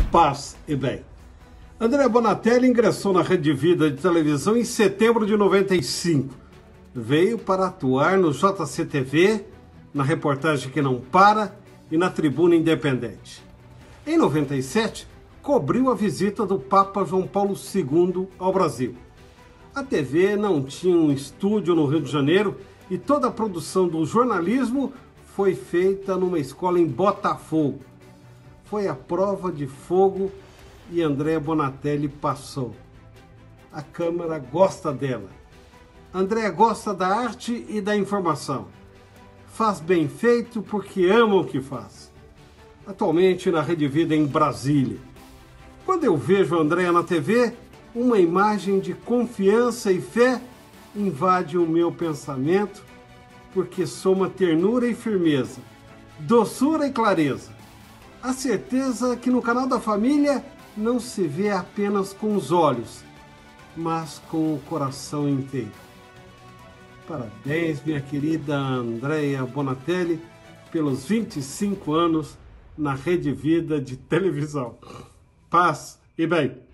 Paz e bem. Andréa Bonatelli ingressou na Rede Vida de televisão em setembro de 95. Veio para atuar no JCTV, na reportagem Que Não Para e na Tribuna Independente. Em 97, cobriu a visita do Papa João Paulo II ao Brasil. A TV não tinha um estúdio no Rio de Janeiro e toda a produção do jornalismo foi feita numa escola em Botafogo. Foi a prova de fogo e Andréa Bonatelli passou. A Câmara gosta dela. Andréa gosta da arte e da informação. Faz bem feito porque ama o que faz. Atualmente na Rede Vida em Brasília. Quando eu vejo a Andréa na TV, uma imagem de confiança e fé invade o meu pensamento, porque soma ternura e firmeza, doçura e clareza. A certeza que no canal da família não se vê apenas com os olhos, mas com o coração inteiro. Parabéns, minha querida Andréa Bonatelli, pelos 25 anos na Rede Vida de televisão. Paz e bem.